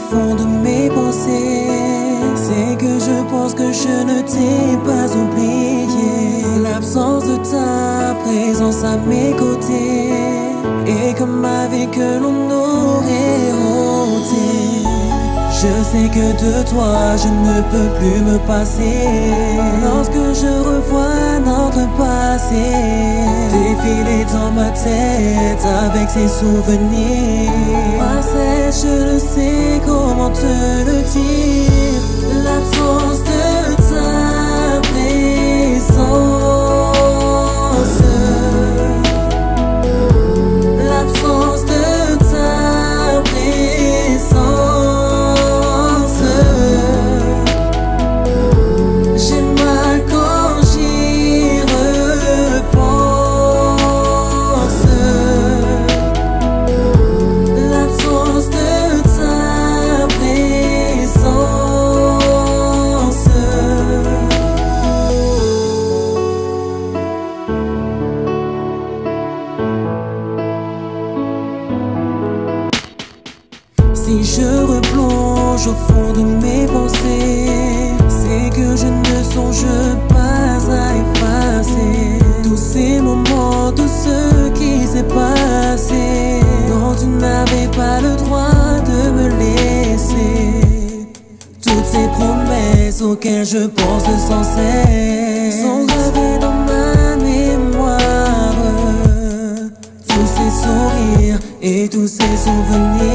fond de mes pensées, c'est que je pense que je ne t'ai pas oublié. L'absence de ta présence à mes côtés est comme ma vie que l'on aurait ôté. Je sais que de toi je ne peux plus me passer. Lorsque je revois notre passé défiler dans ma tête avec ses souvenirs passés, je ne sais comment te le dire. L'absence de ta présence, l'absence de ta présence, j'ai mal quand j'y repense. L'absence de ta présence, si je replonge au fond de mes pensées, c'est que je ne songe pas à effacer tous ces moments, tout ce qui s'est passé, dont tu n'avais pas le droit de me laisser. Toutes ces promesses auxquelles je pense sans cesse sont gravées dans ma mémoire. Tous ces sourires et tous ces souvenirs